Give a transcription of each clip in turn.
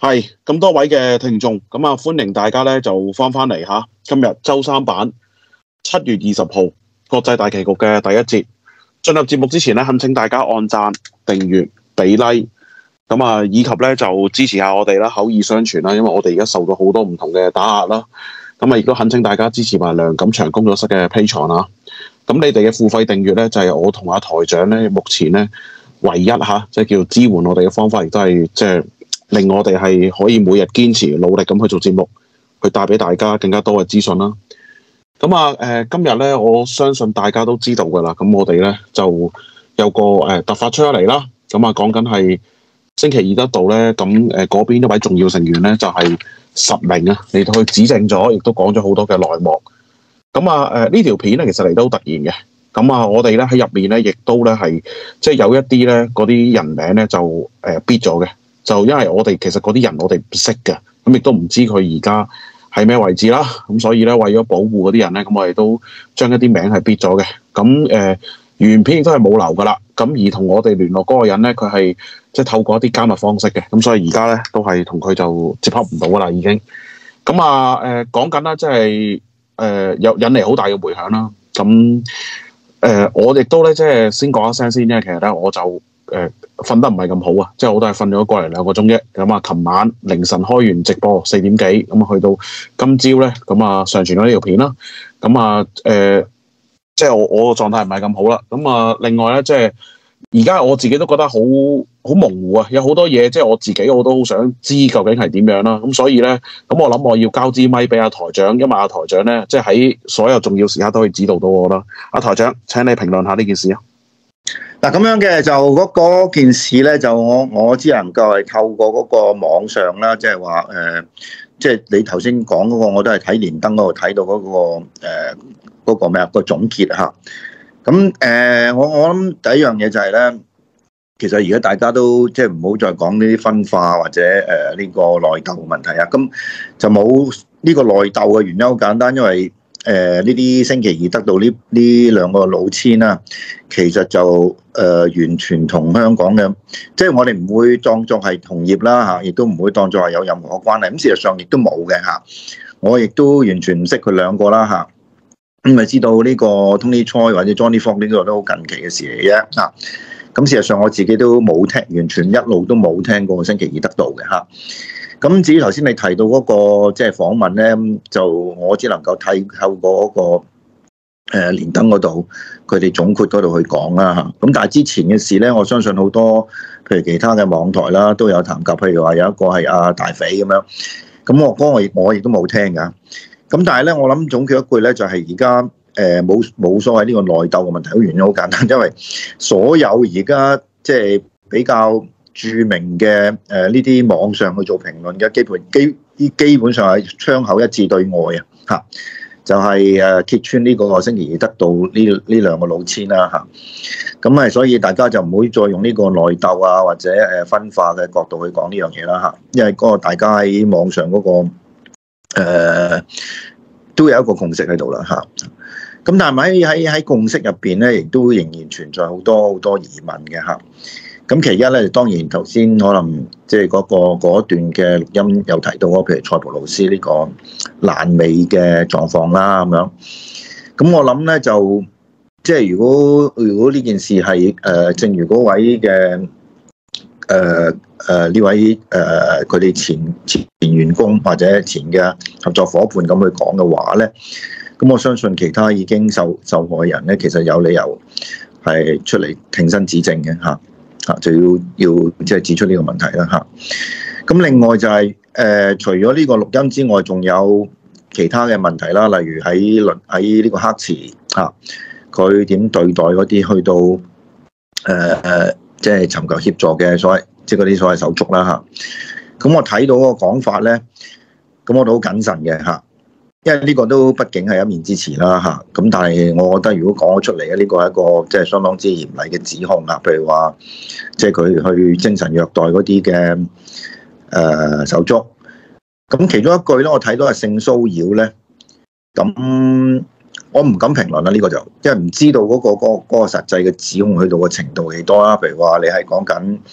係咁多位嘅聽眾，咁啊歡迎大家咧就翻嚟吓，今日周三版7月20號國際大棋局嘅第一節。進入節目之前咧，懇請大家按讚、訂閱、俾 like， 咁啊以及咧就支持下我哋啦，口耳相傳啦，因為我哋而家受到好多唔同嘅打壓啦。咁啊亦都懇請大家支持埋梁錦祥工作室嘅 Patreon 啊。咁你哋嘅付費訂閱咧就係我同阿台長咧目前咧唯一吓，即係叫支援我哋嘅方法，亦都係即係令我哋係可以每日堅持努力咁去做節目，去帶俾大家更加多嘅資訊啦。咁啊今日咧，我相信大家都知道㗎啦。咁我哋咧就有個突發出咗嚟啦。咁啊講緊係星期二得到咧，咁嗰邊一位重要成員咧就係實名啊嚟到去指證咗，亦都講咗好多嘅內幕。咁啊呢條片咧其實嚟得好突然嘅。咁啊我哋咧喺入面咧亦都咧係即係有一啲咧嗰啲人名咧就必咗嘅。就因為我哋其實嗰啲人我哋唔識嘅，咁亦都唔知佢而家係咩位置啦，咁所以咧為咗保護嗰啲人咧，咁我哋都將一啲名係必咗嘅。咁原片亦都係冇留噶啦。咁而同我哋聯絡嗰個人咧，佢係即係透過一啲加密方式嘅，咁所以而家咧都係同佢就接洽唔到噶啦已經。咁啊講緊啦，即係有引嚟好大嘅迴響啦。咁我亦都咧即係先講一聲先啫。其實咧我就瞓得唔係咁好啊，即係我都係瞓咗過嚟2個鐘啫。咁啊，琴晚凌晨開完直播4點幾，咁去到今朝咧，咁啊上傳咗呢條片啦。咁啊即係我個狀態唔係咁好啦。咁啊，另外咧，即係而家我自己都覺得好模糊啊，有好多嘢，即係我自己我都好想知究竟係點樣啦。咁所以咧，咁我諗我要交支咪俾阿台長，因為阿台長咧，即係喺所有重要時刻都可以指導到我啦。阿台長，請你評論下呢件事啊。 嗱，咁樣嘅就嗰件事咧，就我只能夠係透過嗰個網上啦，即係話即係你頭先講嗰個，我都係睇連登嗰度睇到嗰個咩啊個總結嚇。咁我諗第一樣嘢就係咧，其實而家大家都即係唔好再講呢啲分化或者呢個內鬥問題啊。咁就冇呢個內鬥嘅原因好簡單，因為呢啲星期二得到呢兩個老千啦，其實就完全同香港嘅，即係我哋唔會當作係同業啦嚇，亦都唔會當作係有任何關係。咁事實上亦都冇嘅嚇，我亦都完全唔識佢兩個啦嚇。咁咪知道呢個 Tony Choi 或者 Johnny Fox 呢個都好近期嘅事嚟啫嚇。咁事實上我自己都冇聽，完全一路都冇聽過星期二得到嘅嚇。咁至於頭先你提到嗰個即係訪問咧，就我只能夠透過嗰個連登嗰度，佢哋總括嗰度去講啦嚇。咁但係之前嘅事咧，我相信好多譬如其他嘅網台啦都有談及，譬如話有一個係阿大匪咁樣。咁我亦都冇聽㗎。咁但係咧，我諗總結一句咧，就係而家冇所謂呢個內鬥嘅問題，原因好簡單，因為所有而家即係比較著名嘅呢啲網上去做評論嘅基本上係槍口一致對外啊嚇，就係揭穿呢個星期二得到呢兩個老千啦嚇，咁啊所以大家就唔會再用呢個內鬥啊或者分化嘅角度去講呢樣嘢啦嚇，因為嗰個大家喺網上嗰個都有一個共識喺度啦嚇。咁但係喺共識入邊咧，亦都仍然存在好多疑問嘅嚇。咁其一咧，當然頭先可能即係嗰段嘅錄音有提到譬如塞浦路斯呢個爛尾嘅狀況啦咁樣。咁我諗咧就即係如果呢件事係正如嗰位嘅呢位佢哋前員工或者前嘅合作伙伴咁去講嘅話咧，咁我相信其他已經受害人咧，其實有理由係出嚟挺身指證嘅嚇。就要即係指出呢個問題啦嚇。咁另外就係除咗呢個錄音之外，仲有其他嘅問題啦，例如喺呢個黑池嚇，佢點對待嗰啲去到即係尋求協助嘅即係嗰啲所謂手足啦嚇。咁我睇到嗰個講法咧，咁我都好謹慎嘅嚇。因為呢個都畢竟係一面之詞啦嚇，咁但係我覺得如果講咗出嚟咧，呢個係一個即係相當之嚴厲嘅指控啊。譬如話，即係佢去精神虐待嗰啲嘅手足，咁其中一句咧，我睇到係性騷擾咧，咁我唔敢評論啦。呢個就因為唔知道嗰個實際嘅指控去到嘅程度幾多啦。譬如話你係講緊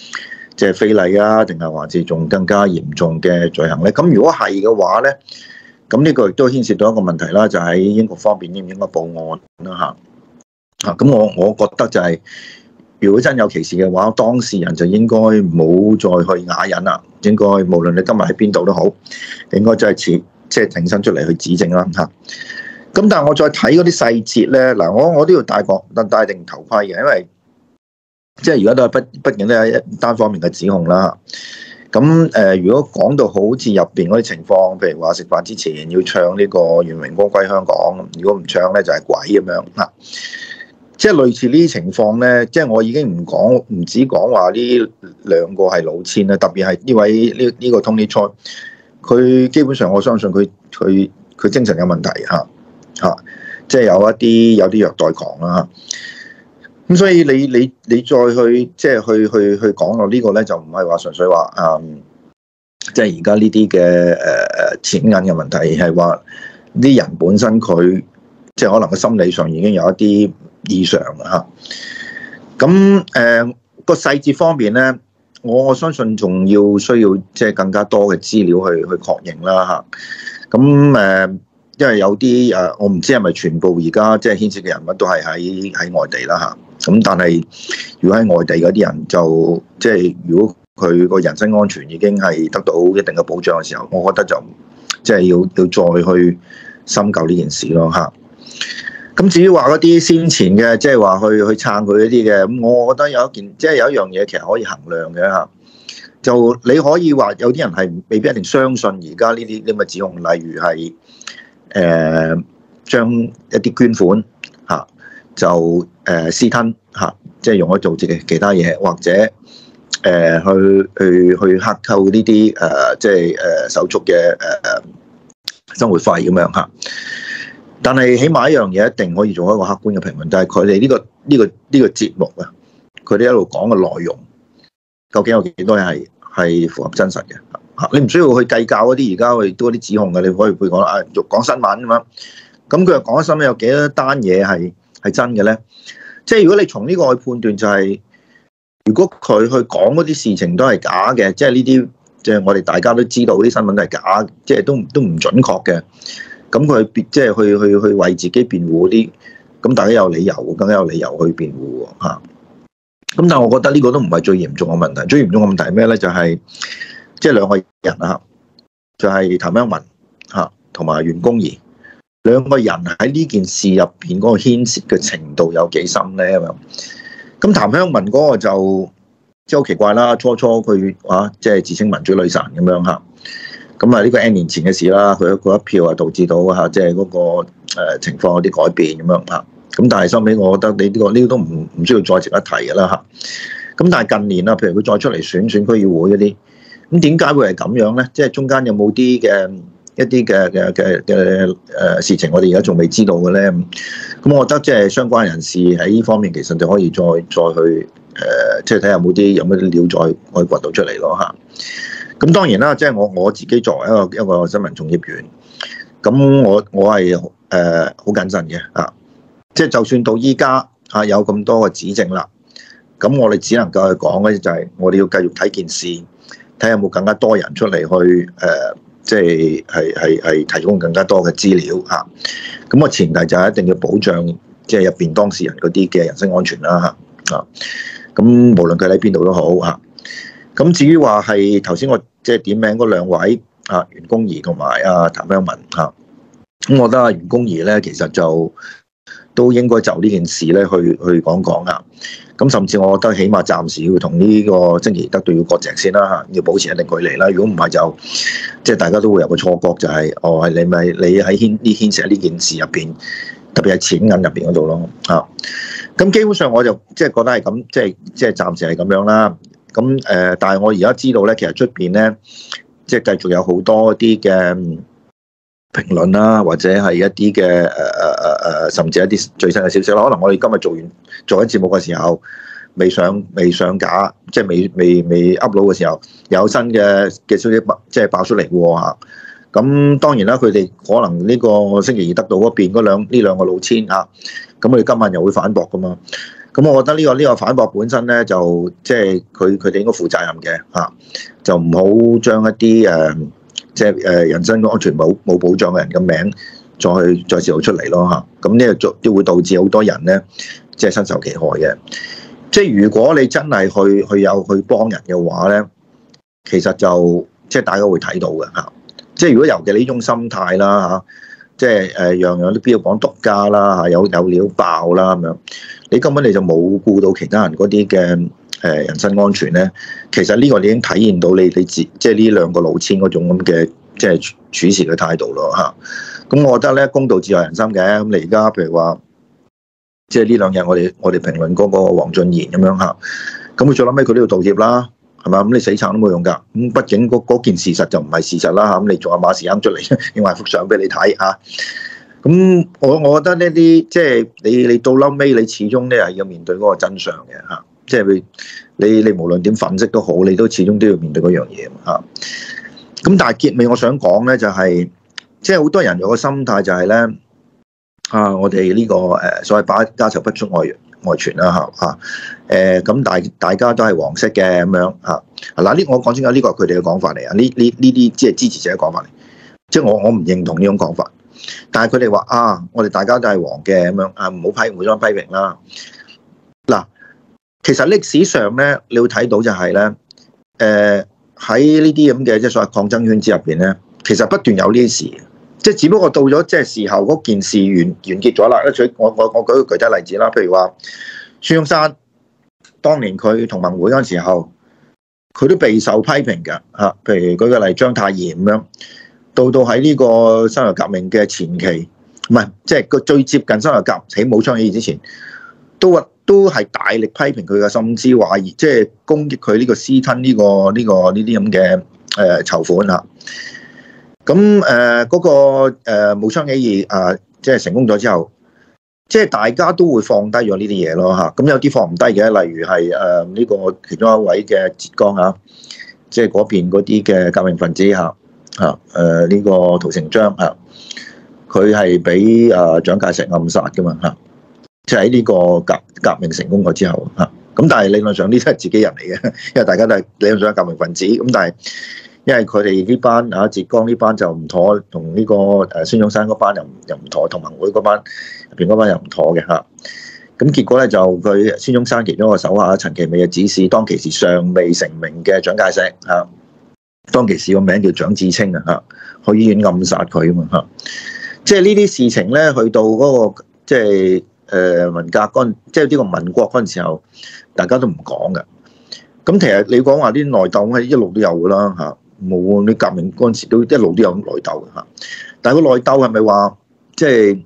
即係非禮啊，定係還是仲更加嚴重嘅罪行咧？咁如果係嘅話咧，咁呢個亦都牽涉到一個問題啦，就喺英國方面應唔應該報案啦嚇？咁我覺得就係、如果真有歧視嘅話，當事人就應該唔好再去啞忍啦，應該無論你今日喺邊度都好，應該真係即係挺身出嚟去指證啦嚇。咁但係我再睇嗰啲細節咧，嗱我都要戴定頭盔嘅，因為即係而家都係畢竟都係一單方面嘅指控啦。咁如果講到好似入邊嗰啲情況，譬如話食飯之前要唱呢個《願榮光歸香港》，如果唔唱咧就係鬼咁樣嚇。即係類似呢啲情況咧，即係我已經唔止講話呢兩個係老千啦，特別係呢位呢個 Tony Choi，佢基本上我相信佢精神有問題嚇。即係有啲虐待狂啦嚇，咁所以你再去即係去講落呢個咧，就唔係話純粹話即係而家呢啲嘅錢銀嘅問題，係話啲人本身佢即係可能個心理上已經有一啲異常啦嚇。咁個細節方面咧，我相信仲需要即係更加多嘅資料去確認啦嚇。咁因為有啲我唔知係咪全部而家即係牽涉嘅人物都係喺外地啦嚇，咁但係如果喺外地嗰啲人就即係如果佢個人身安全已經係得到一定嘅保障嘅時候，我覺得就即係要再去深究呢件事咯嚇。咁至於話嗰啲先前嘅即係話去撐佢嗰啲嘅，咁我覺得有一樣嘢其實可以衡量嘅嚇，就你可以話有啲人係未必一定相信而家呢啲咁嘅指控，例如係將一啲捐款嚇就私吞嚇，即係用咗做自己其他嘢，或者去克扣呢啲即係手足嘅生活費咁樣嚇。但係起碼一樣嘢一定可以做一個客觀嘅評論，就係佢哋呢個節目啊，佢哋一路講嘅內容究竟有幾多係符合真實嘅嚇？你唔需要去計較嗰啲而家去多啲指控嘅，你可以講講新聞咁樣。咁佢又講新聞有幾多單嘢係真嘅咧？即係如果你從呢個去判斷，就係如果佢去講嗰啲事情都係假嘅，即係呢啲即係我哋大家都知道啲新聞都係假，即係都唔準確嘅。咁佢即係去為自己辯護啲，咁大家有理由，更加有理由去辯護喎嚇。咁但係我覺得呢個都唔係最嚴重嘅問題，最嚴重嘅問題係咩咧？就係即係兩個人啊，就係譚香文嚇同埋袁弓夷兩個人喺呢件事入邊嗰個牽涉嘅程度有幾深咧咁樣。咁譚香文嗰個就即係好奇怪啦，初佢即係自稱民主女神咁樣嚇。咁啊，呢個 N 年前嘅事啦，佢嗰一票啊，導致到即係嗰個情況有啲改變咁樣嚇。咁但係收尾，我覺得你呢個都唔需要再值得提嘅啦嚇。咁但係近年啦，譬如佢再出嚟選區議會嗰啲，咁點解會係咁樣咧？即係中間有冇一啲嘅事情，我哋而家仲未知道嘅咧？咁我覺得即係相關人士喺呢方面，其實就可以再去即係睇下有冇啲料再可以掘到出嚟咯嚇。咁當然啦，即係我自己作為一個新聞從業員，咁我係好謹慎嘅啊！即係就算到依家有咁多嘅指證啦，咁我哋只能夠去講嘅就係我哋要繼續睇件事，睇下有冇更加多人出嚟去即係提供更加多嘅資料嚇。咁個前提就係一定要保障即係入邊當事人嗰啲嘅人身安全啦嚇啊！咁無論佢喺邊度都好嚇。咁至於話係頭先我即係點名嗰兩位袁弓夷同埋譚香文嚇，咁我覺得袁弓夷咧其實就都應該就呢件事咧去講講啊。咁甚至我覺得起碼暫時要同呢個曾奇德都要割席先啦嚇，要保持一定距離啦。如果唔係就即係大家都會有個錯覺，就係係你喺牽涉喺呢件事入邊，特別係錢銀入邊嗰度咯嚇。咁基本上我就即係覺得係咁，即係暫時係咁樣啦。咁但係我而家知道咧，其實出邊咧，即係繼續有好多啲嘅評論啦，或者係一啲嘅甚至一啲最新嘅消息啦。可能我哋今日做緊節目嘅時候，未上架，即係未 upload 嘅時候，有新嘅消息即係爆出嚟喎嚇。咁當然啦，佢哋可能呢個星期二得到嗰邊呢兩個老千嚇，咁佢哋今晚又會反駁噶嘛。咁咁我覺得呢個反駁本身咧，就即係佢哋應該負責任嘅嚇，就唔好將一啲即係人身安全冇保障嘅人嘅名再泄露出嚟咯嚇。咁呢個都會導致好多人咧，即係身受其害嘅。即係如果你真係去幫人嘅話咧，其實就即係大家會睇到嘅嚇。即係如果尤其呢種心態啦嚇，即係樣樣都標榜獨家啦嚇，有料爆啦咁樣，你根本你就冇顧到其他人嗰啲嘅人身安全咧。其實呢個你已經體現到你即係呢兩個老千嗰種咁嘅即係處事嘅態度咯嚇。咁我覺得咧，公道自在人心嘅。咁你而家譬如話，即係呢兩日我哋評論嗰個黃俊賢咁樣嚇，咁佢最後尾佢都要道歉啦。係嘛？咁你死撐都冇用㗎。咁畢竟嗰件事實就唔係事實啦嚇。咁你仲有馬時亨出嚟影埋幅相俾你睇嚇。咁我覺得呢啲即係你到嬲尾，你始終咧係要面對嗰個真相嘅嚇。即係你無論點粉飾都好，你都始終都要面對嗰樣嘢嚇。咁但係結尾我想講咧就係，即係好多人有個心態就係咧我哋呢個所謂把家醜不出外傳啦嚇。咁大家都係黃色嘅咁樣嚇。嗱呢我講清楚，呢個係佢哋嘅講法嚟啊。呢啲即係支持者嘅講法嚟，即係我唔認同呢種講法。但係佢哋話我哋大家都係黃嘅咁樣唔好互相批評啦。嗱，其實歷史上咧，你會睇到就係咧，喺呢啲咁嘅即係所謂抗爭圈子入邊咧，其實不斷有呢啲事，即係只不過到咗即係事後嗰件事完結咗啦。我舉個具體例子啦，譬如話孫中山當年佢同盟會嗰陣時候，佢都備受批評㗎嚇。譬如舉個例，章太炎咁樣，到喺呢個辛亥革命嘅前期，唔係即係個最接近辛亥革命武昌起義之前，都係大力批評佢嘅，甚至懷疑即係攻擊佢呢個私吞呢啲咁嘅籌款嚇。咁嗰個武昌起義即係成功咗之後，即係大家都會放低咗呢啲嘢咯嚇。咁有啲放唔低嘅，例如係呢個其中一位嘅浙江嚇，即係嗰邊嗰啲嘅革命分子嚇呢個陶成章嚇，佢係俾蔣介石暗殺噶嘛嚇。即係喺呢個革命成功咗之後嚇，咁但係理論上呢都係自己人嚟嘅，因為大家都係理論上係革命分子。咁但係因為佢哋呢班浙江呢班就唔妥，同呢個孫中山嗰班又唔妥，同盟會嗰班入邊嗰班又唔妥嘅嚇。咁結果咧就佢孫中山其中一個手下陳其美嘅指示，當其時尚未成名嘅蔣介石嚇，當其時個名叫蔣志清啊嚇，去醫院暗殺佢啊嘛嚇。即係呢啲事情咧，去到嗰個即係文革嗰，即係呢個民國嗰陣時候，大家都唔講嘅。咁其實你講話啲內鬥係一路都有噶啦嚇，冇你革命嗰陣時都一路都有內鬥嘅嚇。但係個內鬥係咪話即係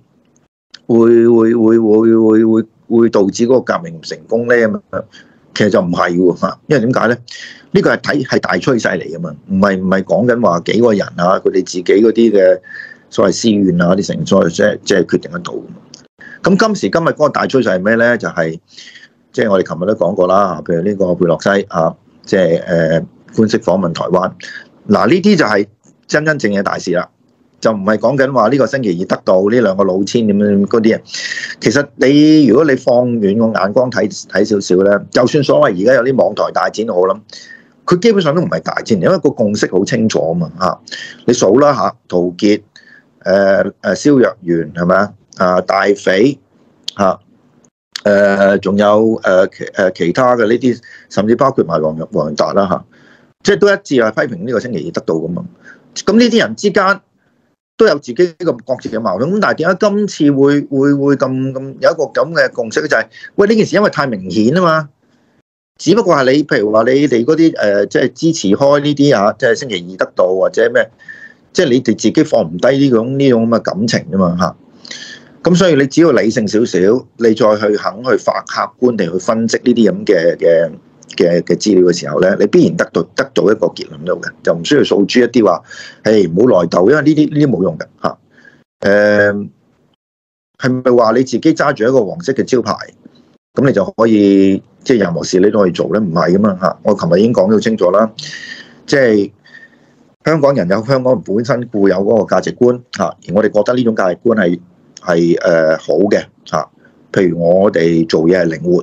會導致嗰個革命唔成功咧？咁樣其實就唔係喎嚇，因為點解咧？呢個係大趨勢嚟噶嘛，唔係講緊話幾個人佢哋自己嗰啲嘅所謂私怨啲成所即係決定得到。咁今時今日嗰個大趨勢係咩咧？就係即係我哋琴日都講過啦，譬如呢個佩洛西即係官式訪問台灣。嗱，呢啲就係真正嘅大事啦，就唔係講緊話呢個星期二得到呢兩個老千點樣嗰啲啊。其實如果你放遠個眼光睇少少咧，就算所謂而家有啲網台大戰好啦，佢基本上都唔係大戰，因為個共識好清楚啊嘛嚇。你數啦嚇，陶傑、蕭若元係咪大匪仲有其他嘅呢啲，甚至包括埋黃仁達啦嚇，即係都一致係批評呢個星期二得到咁嘛。咁呢啲人之間都有自己呢個各自嘅矛盾。咁但係點解今次會咁有一個咁嘅共識咧？就係喂，呢件事因為太明顯啊嘛。只不過係你譬如話你哋嗰啲即係支持開呢啲即係星期二得到或者咩，即係你哋自己放唔低呢種咁嘅感情啊嘛嚇。咁所以你只要理性少少，你再去肯去客觀地去分析呢啲咁嘅資料嘅時候咧，你必然得到一個結論到嘅，就唔需要訴諸一啲話，誒唔好內鬥，因為呢啲冇用嘅嚇。係咪話你自己揸住一個黃色嘅招牌，咁你就可以即係任何事你都可以做咧？唔係噶嘛嚇。我琴日已經講到清楚啦，即係香港人有香港人本身固有嗰個價值觀嚇，而我哋覺得呢種價值觀係好嘅嚇。譬如我哋做嘢係靈活，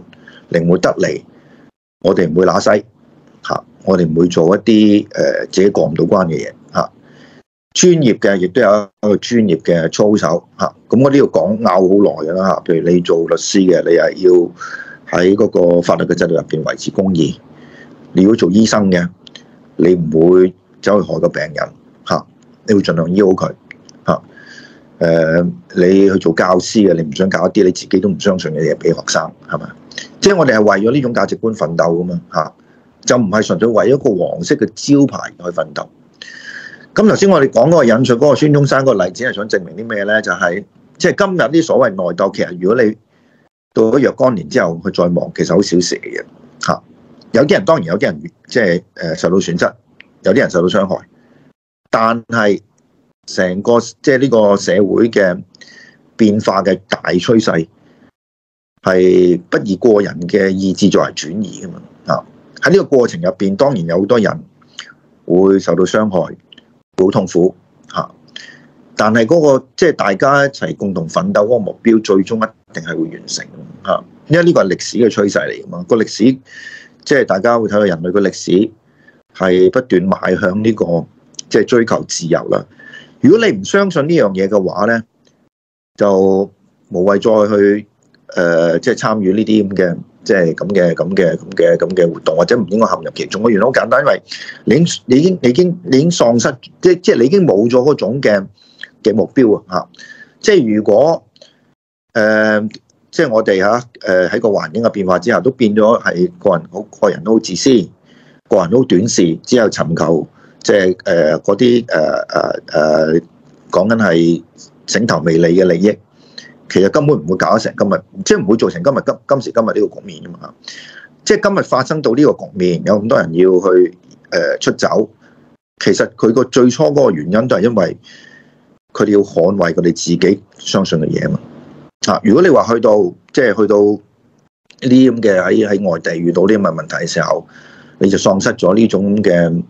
靈活得嚟，我哋唔會揦西嚇，我哋唔會做一啲自己過唔到關嘅嘢嚇。專業嘅亦都有一個專業嘅操守嚇。咁我呢度拗好耐㗎啦嚇。譬如你做律師嘅，你係要喺嗰個法律嘅制度入邊維持公義；你如果做醫生嘅，你唔會走去害個病人嚇，你會盡量醫好佢嚇。你去做教師嘅，你唔想搞一啲你自己都唔相信嘅嘢俾學生，係咪？即係我哋係為咗呢種價值觀奮鬥噶嘛嚇，就唔係純粹為一個黃色嘅招牌去奮鬥。咁頭先我哋講嗰個引述嗰個孫中山嗰個例子係想證明啲咩咧？就係即係今日啲所謂內鬥，其實如果你到咗若干年之後去再望，其實好小事嚟嘅嚇。有啲人當然有啲人即係受到損失，有啲人受到傷害，但係成個即係呢個社會嘅變化嘅大趨勢係不以個人嘅意志作為轉移噶嘛啊！喺呢個過程入邊，當然有好多人會受到傷害，好痛苦嚇。但係嗰個即係大家一齊共同奮鬥嗰個目標，最終一定係會完成嚇。因為呢個係歷史嘅趨勢嚟噶嘛，個歷史即係大家會睇到人類嘅歷史係不斷邁向呢個即係追求自由啦。如果你唔相信呢樣嘢嘅話咧，就無謂再去即係參與呢啲咁嘅即係咁嘅活動，或者唔應該陷入其中。個原因好簡單，因為你已經喪失，即係你已經冇咗嗰種嘅目標啊！嚇，即係如果即係我哋喺個環境嘅變化之下，都變咗係個人都好自私，個人都好短視，只有尋求即係嗰啲講緊係醒頭未利嘅利益，其實根本唔會搞得成今日，即係唔會造成今時今日呢個局面㗎嘛。即係今日發生到呢個局面，有咁多人要去出走，其實佢個最初嗰個原因都係因為佢哋要捍衞佢哋自己相信嘅嘢啊嘛。啊，如果你話去到呢啲咁嘅喺外地遇到呢啲咁嘅問題嘅時候，你就喪失咗呢種嘅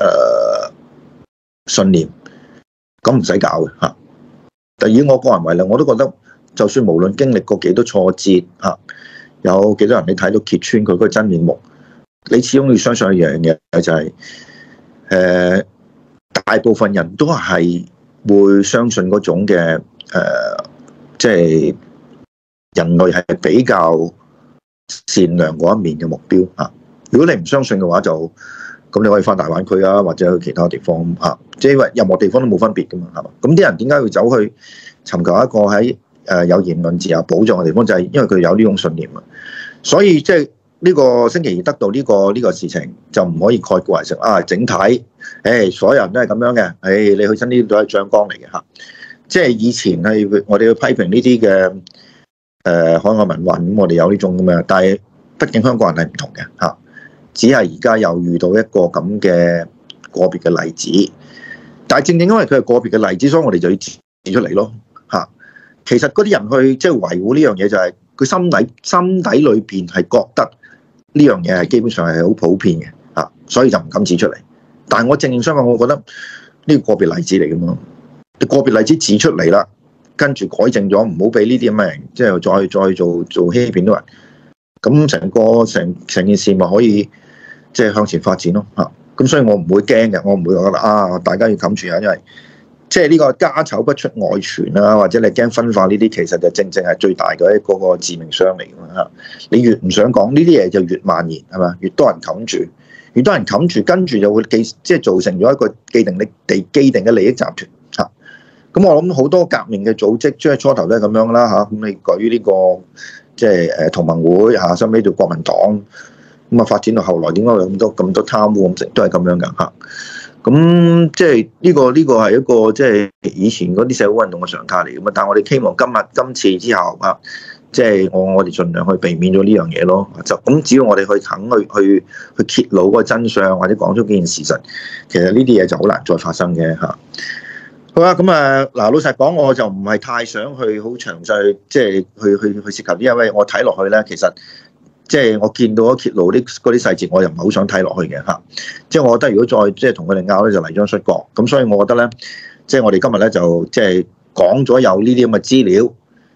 信念，咁唔使搞嘅嚇。但以我個人為例，我都覺得，就算無論經歷過幾多挫折嚇，有幾多人你睇到揭穿佢嗰個真面目，你始終要相信一樣嘢，就係大部分人都係會相信嗰種嘅即係人類係比較善良嗰一面嘅目標嚇。如果你唔相信嘅話，就咁你可以返大灣區啊，或者去其他地方嚇，即係因為任何地方都冇分別噶嘛，係嘛？咁啲人點解會走去尋求一個喺有言論自由保障嘅地方？就係因為佢有呢種信念啊。所以即係呢個星期二得到呢個事情，就唔可以概括為成整體，所有人都係咁樣嘅，你去親呢啲都係醬缸嚟嘅嚇。即係以前係我哋去批評呢啲嘅海外民運，咁我哋有呢種咁嘅，但係畢竟香港人係唔同嘅嚇，只係而家又遇到一個咁嘅個別嘅例子，但係正正因為佢係個別嘅例子，所以我哋就要指出嚟咯嚇。其實嗰啲人去即係維護呢樣嘢，就係佢心底裏邊係覺得呢樣嘢係基本上係好普遍嘅嚇，所以就唔敢指出嚟。但係我正相反，我覺得呢個個別例子嚟㗎嘛。個別例子指出嚟啦，跟住改正咗，唔好俾呢啲咁嘅人即係再做欺騙到人，咁成件事咪可以即係向前發展咯嚇。咁所以我唔會驚嘅，我唔會覺得大家要冚住啊，因為即係呢個家醜不出外傳啦，或者你驚分化呢啲，其實就正係最大嘅一個致命傷嚟㗎嘛嚇。你越唔想講呢啲嘢，就越蔓延係嘛，越多人冚住，越多人冚住，跟住就會即係造成咗一個既定嘅利益集團。咁我諗好多革命嘅組織，即係初頭都係咁樣啦嚇。咁你舉呢個即係同盟會嚇，收尾到國民黨，咁啊發展到後來點解有咁多貪污咁，都係咁樣噶嚇。咁即係呢個係一個即係以前嗰啲社會運動嘅常態嚟嘅嘛。但係我哋希望今次之後啊，即係我哋盡量去避免咗呢樣嘢咯。就咁只要我哋肯去揭露嗰個真相，或者講出幾件事實，其實呢啲嘢就好難再發生嘅嚇。好啦，咁老實講，我就唔係太想去好詳細，即係去涉及啲，因為我睇落去咧，其實即係我見到咗揭露嗰啲細節，我又唔係好想睇落去嘅嚇。即係我覺得，如果再即係同佢哋拗咧，就泥漿摔角。咁所以，我覺得咧，即係我哋今日咧就即係講咗有呢啲咁嘅資料，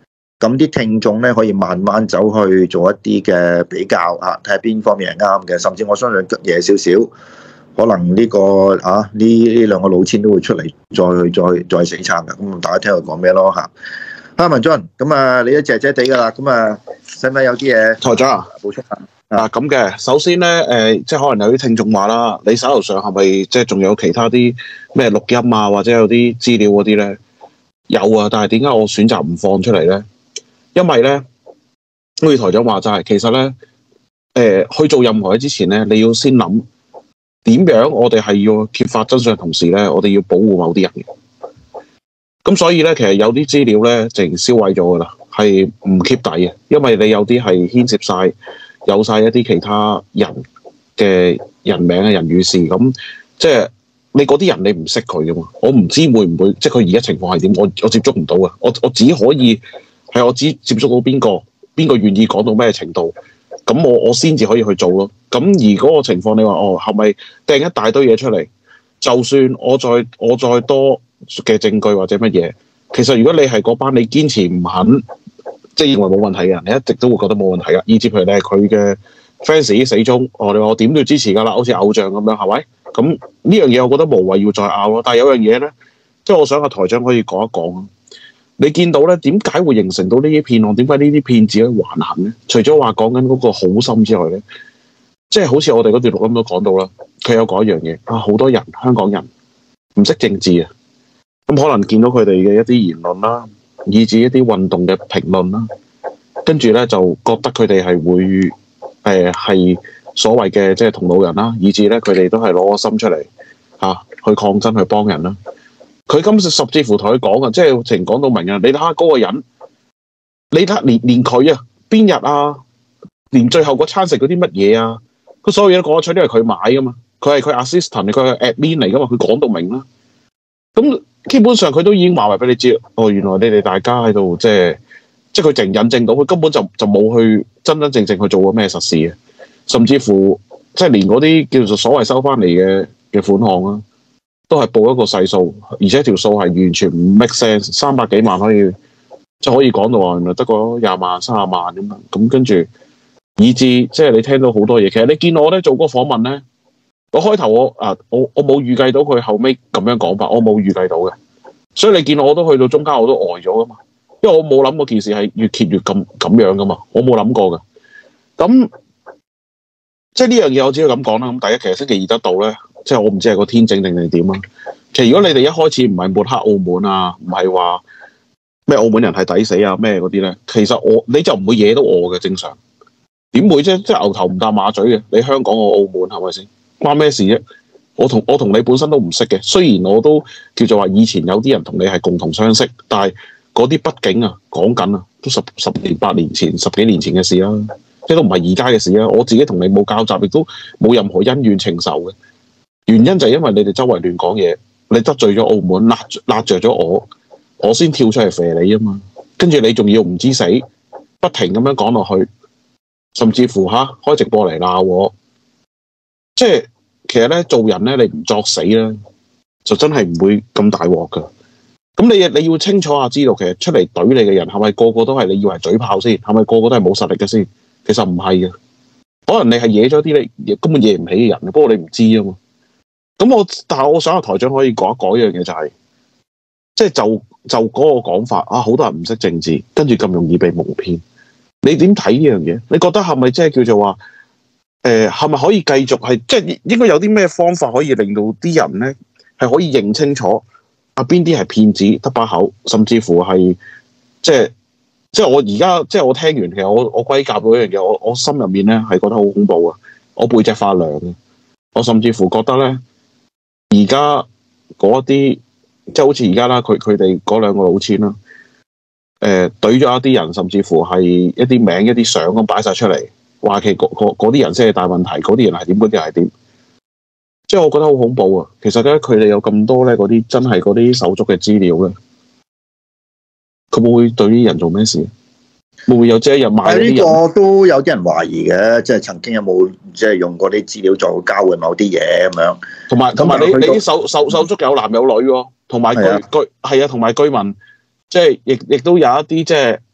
咁啲聽眾咧可以慢慢走去做一啲嘅比較啊，睇下邊方面係啱嘅，甚至我相信夜少少，可能呢個呢兩個老千都會出嚟再死撐嘅，咁大家聽佢講咩咯嚇。文進，咁啊你都謝謝地㗎啦，咁啊使唔使有啲嘢台長啊補充下？ 咁嘅，首先咧即係可能有啲聽眾話啦，你手頭上係咪即係仲有其他啲咩錄音啊，或者有啲資料嗰啲咧？有啊，但係點解我選擇唔放出嚟咧？因為咧，好似台長話齋，其實咧去做任何嘢之前咧，你要先諗點樣我哋係要揭發真相，同時咧我哋要保護某啲人嘅。咁所以咧，其實有啲資料咧，直情銷毀咗噶啦，係唔 keep 底嘅，因為你有啲係牽涉晒有晒一啲其他人嘅人名嘅人與事，咁即係你嗰啲人你唔識佢噶嘛，我唔知會唔會即係佢而家情況係點，我接觸唔到啊，我只可以係我只接觸到邊個願意講到咩程度，咁我先至可以去做咯。咁而嗰個情況你話係咪掟一大堆嘢出嚟？就算我再多嘅證據或者乜嘢，其實如果你係嗰班你堅持唔肯，即係認為冇問題嘅人，你一直都會覺得冇問題噶。以至譬如你係佢嘅 fans 死忠，你話我點都要支持噶啦，好似偶像咁樣，係咪？咁呢樣嘢我覺得無謂要再拗咯。但係有樣嘢咧，即係我想個台長可以講一講。你見到咧點解會形成到呢啲騙案？點解呢啲騙子可以橫行咧？除咗話講緊嗰個好心之外咧，即係好似我哋嗰段錄音都講到啦，佢有講一樣嘢啊，好多人香港人唔識政治啊，咁可能見到佢哋嘅一啲言論啦，以至一啲運動嘅評論啦，跟住咧就覺得佢哋係會係所謂嘅即係同路人啦，以至咧佢哋都係攞個心出嚟去抗爭去幫人啦。佢今次甚至乎同佢講啊，即係情講到明啊！你睇下嗰個人，你睇連佢啊，邊日啊，連最後嗰餐食嗰啲乜嘢啊，佢所有嘢都講得出，因為佢買噶嘛，佢係佢 assistant，佢係 admin 嚟噶嘛，佢講到明啦。咁基本上佢都已經話埋俾你知，原來你哋大家喺度即係佢淨引證到，佢根本就冇去真真正正去做過咩實事嘅，甚至乎即係連嗰啲叫做所謂收翻嚟嘅款項啊，都係報一個細數，而且條數係完全唔 make sense， 300幾萬可以即係可以講到話原來得個20萬30萬咁樣，咁跟住以至即係你聽到好多嘢。其實你見我咧做嗰個訪問咧，我開頭我冇預計到佢後尾咁樣講法，我冇預計到嘅，所以你見我都去到中間我都呆咗噶嘛，因為我冇諗過件事係越揭越咁樣噶嘛，我冇諗過嘅。咁即係呢樣嘢我只係咁講啦。咁第一，其實星期二得到咧。即係我唔知係個天整定係點啊！其實如果你哋一開始唔係抹黑澳門啊，唔係話咩澳門人係抵死啊咩嗰啲咧，其實你就唔會惹到我嘅，正常點會啫？即係牛頭唔搭馬嘴嘅，你香港我澳門係咪先？關咩事啫？我同你本身都唔識嘅，雖然我都叫做話以前有啲人同你係共同相識，但係嗰啲畢竟啊講緊啊都十年8年前10幾年前嘅事啦，即係都唔係而家嘅事啦。我自己同你冇交集，亦都冇任何恩怨情仇嘅。原因就係因為你哋周圍亂講嘢，你得罪咗澳門，辣着咗我先跳出嚟肥你啊嘛。跟住你仲要唔知死，不停咁樣講落去，甚至乎開直播嚟鬧我。即係其實咧做人咧，你唔作死咧，就真係唔會咁大鑊噶。咁你要清楚下知道，其實出嚟懟你嘅人係咪個個都係你以為嘴炮先？係咪個個都係冇實力嘅先？其實唔係嘅，可能你係惹咗啲你根本惹唔起嘅人，不過你唔知啊嘛。但係我想台長可以講一講一樣嘢，就係即係就嗰個講法啊，好多人唔識政治，跟住咁容易被蒙騙。你點睇呢樣嘢？你覺得係咪即係叫做話係咪可以繼續係即係應該有啲咩方法可以令到啲人咧係可以認清楚邊啲係騙子得把口，甚至乎係即係我而家即係我聽完，其實我歸納到一樣嘢，我心入面咧係覺得好恐怖啊！我背脊發涼嘅，我甚至乎覺得咧。而家嗰啲即係好似而家啦，佢哋嗰兩個老千啦，懟咗一啲人，甚至乎係一啲名、一啲相咁擺晒出嚟，話其嗰啲人先係大問題，嗰啲人係點，嗰啲人係點，即係我覺得好恐怖啊！其實咧，佢哋有咁多咧，嗰啲真係嗰啲手足嘅資料咧，佢會對啲人做咩事？會唔會有即係又賣呢個都有啲人懷疑嘅，即係曾經有冇即係用嗰啲資料做交換某啲嘢咁樣。同埋你啲手足有男有女喎，同埋同埋居民即係亦都有一啲即係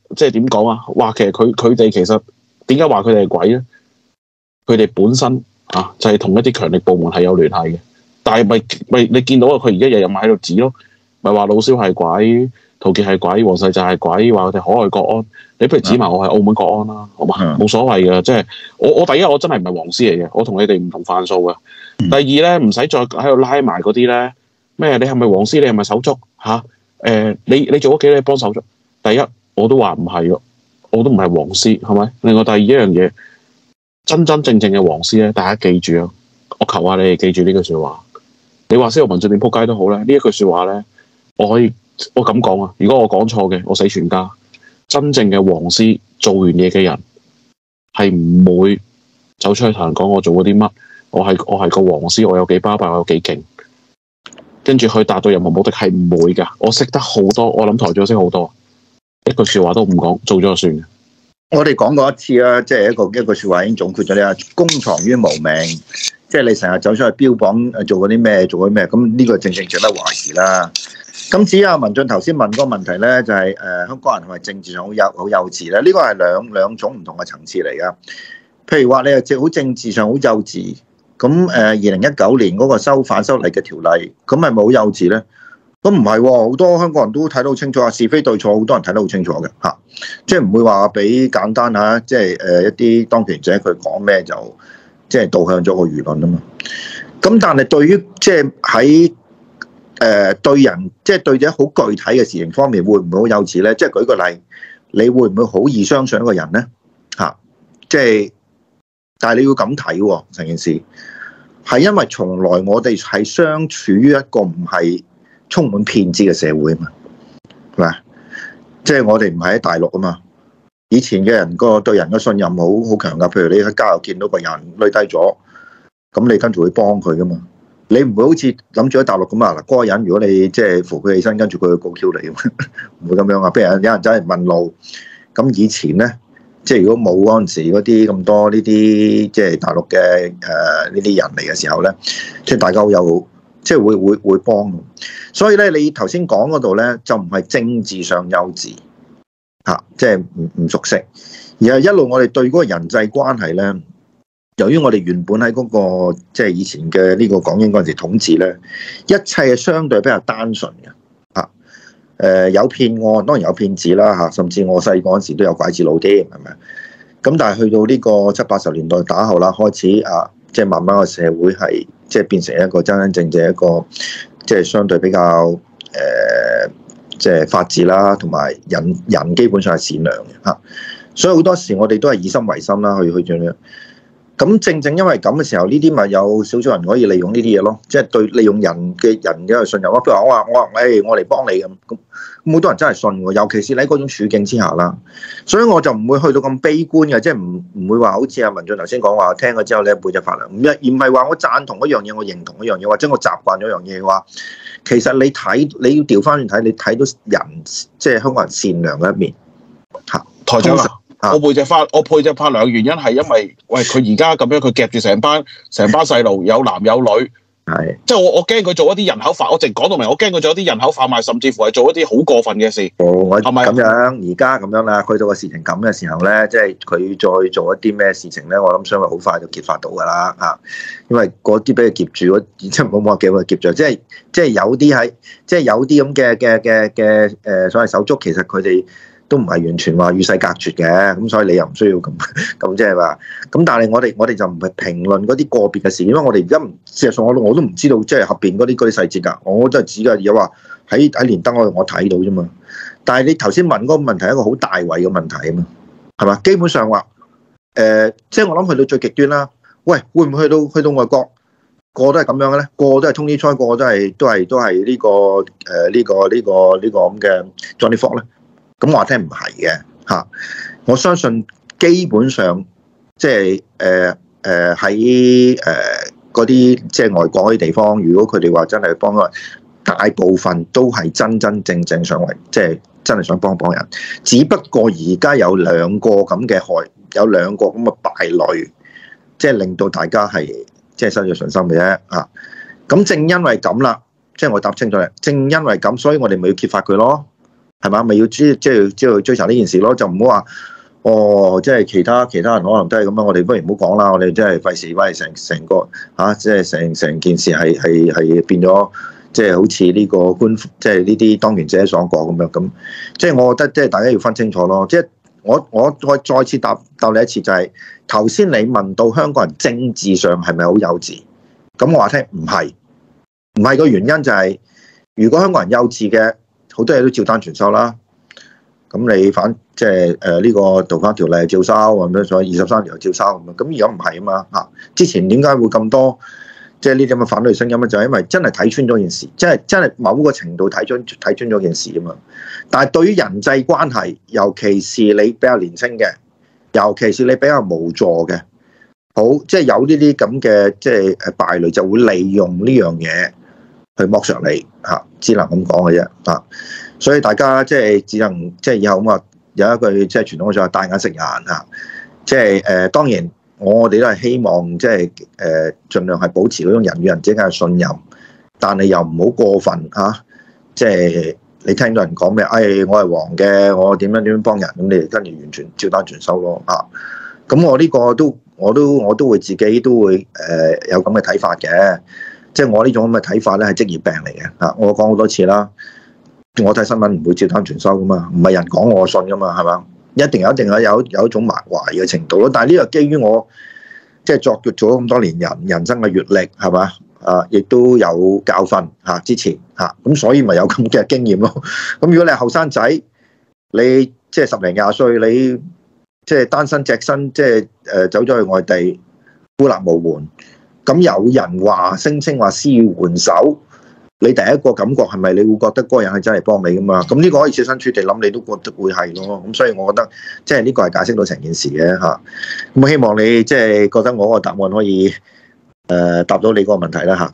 即係點講啊？話其實佢哋其實點解話佢哋係鬼咧？佢哋本身啊就係同一啲強力部門係有聯繫嘅，但係咪你見到啊？佢而家日日咪喺度指咯，咪話老蕭係鬼，陶傑係鬼，黃世澤係鬼，話佢哋海外國安。你不如指埋我係澳門國安啦，好嘛？冇所謂嘅，即係我第一我真係唔係黃絲嚟嘅，我同你哋唔同範數嘅。第二咧，唔使再喺度拉埋嗰啲咧咩？你係咪黃絲？你係咪手足嚇？你做咗幾多幫手足？第一我都話唔係喎，我都唔係黃絲，係咪？另外第二一樣嘢，真正嘅黃絲咧，大家記住啊！我求下你哋記住呢句説話。你話司徒文進點撲街都好咧，呢一句説話咧，我咁講啊！如果我講錯嘅，我死全家。真正嘅黃絲做完嘢嘅人係唔會走出去同人講我做過啲乜，我係個黃絲，我有幾巴閉，我有幾勁，跟住去達到任何目的係唔會㗎。我識得好多，我諗台長識好多，一句説話都唔講，做咗就算嘅。 我哋講過一次啦，即係一句説話已經總括咗你啊，公藏於無名，即係你成日走出去標榜做過啲咩，咁呢個正值得懷疑啦。咁至於阿文進頭先問嗰個問題咧，就係香港人係咪政治上好幼稚咧？呢個係兩種唔同嘅層次嚟㗎。譬如話你係好政治上好幼稚，咁2019年嗰個反修例嘅條例，咁係咪好幼稚咧？咁唔係喎，好多香港人都睇得好清楚啊，是非對錯好多人睇得好清楚嘅嚇，即係唔會話俾簡單嚇，即係一啲當權者佢講咩就即係導向咗個輿論啊嘛。咁但係對於即係喺對人即係對啲好具體嘅事情方面，會唔會好幼稚咧？即係舉個例，你會唔會好易相信一個人咧？嚇，即係，但係你要咁睇喎，成件事係因為從來我哋係相處於一個唔係充滿騙子嘅社會啊嘛，係咪？即係我哋唔係喺大陸啊嘛。以前嘅人個對人嘅信任好強㗎，譬如你喺街度見到個人累低咗，咁你跟住會幫佢㗎嘛。你唔會好似諗住喺大陸咁啊！嗱，嗰個人如果你即係扶佢起身，跟住佢去告 Q 你，唔會咁樣啊！譬如有人走嚟問路，咁以前咧，即係如果冇嗰陣時嗰啲咁多呢啲即係大陸嘅呢啲人嚟嘅時候咧，即係大家好有即係會幫。所以咧，你頭先講嗰度咧，就唔係政治上幼稚嚇，即係唔熟悉，而係一路我哋對嗰個人際關係咧。由於我哋原本喺嗰個即係以前嘅呢個港英嗰陣時統治咧，一切係相對比較單純嘅嚇。有騙案當然有騙子啦嚇，甚至我細個嗰陣時都有拐子佬添，係咪？咁但係去到呢個70、80年代打後啦，開始即係慢慢個社會係即係變成一個真正一個即係相對比較即係法治啦，同埋人基本上係善良嘅嚇。所以好多時我哋都係以心為心啦，去做呢。咁正因為咁嘅時候，呢啲咪有少數人可以利用呢啲嘢咯，即係利用人嘅信任咯。譬如話我嚟幫你咁好多人真係信喎，尤其是喺嗰種處境之下啦。所以我就唔會去到咁悲觀嘅，即係唔會話好似阿文進頭先講話，聽咗之後你背脊發涼，而唔係話我贊同一樣嘢，我認同一樣嘢，或者我習慣咗一樣嘢嘅話，其實你要調翻轉睇，你睇到人即係香港人善良嘅一面嚇。 台長我背脊發涼嘅原因係因為，喂佢而家咁樣，佢夾住成班細路，有男有女， 係即係我驚佢做一啲人口販，我直講到明，我驚佢做一啲人口販賣，甚至乎係做一啲好過分嘅事。 我係咪咁樣？而家咁樣啦，去到個事情咁嘅時候咧，即係佢再做一啲咩事情咧，我諗相信好快就揭發到㗎啦嚇，因為嗰啲俾佢夾住，即係冇話叫佢夾住，即係有啲喺，即係有啲咁嘅所謂手足，其實佢哋都唔係完全話與世隔絕嘅，咁所以你又唔需要咁即係話，咁但係我哋就唔係評論嗰啲個別嘅事，因為我哋而家事實上我都唔知道即係後邊嗰啲細節㗎，我真係指嘅有話喺連登我睇到啫嘛。但係你頭先問嗰個問題係一個好大位嘅問題啊嘛，係嘛？基本上話即係我諗去到最極端啦。喂，會唔會去到外國個個都係咁樣嘅咧？個個都係 Tony Choi，個個都係呢個咁嘅 Johnny Fox 咧？咁我話聽唔係嘅嚇，我相信基本上即係喺嗰啲即係外國嗰啲地方，如果佢哋話真係幫佢，大部分都係真正想為即係真係想幫人，只不過而家有兩個咁嘅害，有兩個咁嘅敗類，即係令到大家係即係失咗信心嘅啫嚇。咁正因為咁啦，即係我答清楚啦，正因為咁，所以我哋咪要揭發佢咯。 係嘛？咪要追查呢件事咯，就唔好話哦，即係其他人可能都係咁樣，我哋不如唔好講啦，我哋真係費事，喂成個嚇，即係成件事係變咗，即係好似呢個即係呢啲當權者所講咁樣咁，即係我覺得即係大家要分清楚咯，即係我再次答你一次，就係頭先你問到香港人政治上係咪好幼稚，咁我話聽唔係個原因就係，如果香港人幼稚嘅，好多嘢都照單全收啦。咁你即係呢個逃犯條例照收咁樣，所以23條又照收咁樣。咁而家唔係啊嘛嚇，之前點解會咁多即係呢啲咁嘅反對聲音咧？就係因為真係睇穿咗件事，真係某個程度睇穿咗件事啊嘛。但係對於人際關係，尤其是你比較年輕嘅，尤其是你比較無助嘅，好即係有呢啲咁嘅即係敗類，就會利用呢樣嘢去剝削你嚇，只能咁講嘅啫嚇。所以大家即係只能即係以後咁話有一句即係傳統嘅說話，帶眼識人嚇。即係當然我哋都係希望即係盡量係保持嗰種人與人之間嘅信任，但係又唔好過分嚇。即係你聽到人講咩？我係黃嘅，我點樣幫人咁，你哋跟住完全照單全收咯嚇。咁我呢個我都會自己都會有咁嘅睇法嘅。即係我呢種咁嘅睇法咧係職業病嚟嘅嚇。我講好多次啦。我睇新聞唔會照單全收噶嘛，唔係人講我信噶嘛，係嘛？一定有一種懷嘅程度咯。但係呢個基於我即係作咗咁多年人生嘅閲歷係嘛啊，亦都有教訓嚇之前嚇，咁所以咪有咁嘅經驗咯。咁如果你係後生仔，你即係10零20歲，你即係單身隻身，即係走咗去外地孤立無援，咁有人話聲稱話施予援手。你第一個感覺係咪你會覺得嗰個人係真係幫你噶嘛？咁呢個可以設身處地諗，你都覺得會係咯。咁所以我覺得即係呢個係解釋到成件事嘅嚇。咁希望你即係覺得我個答案可以答到你嗰個問題啦嚇。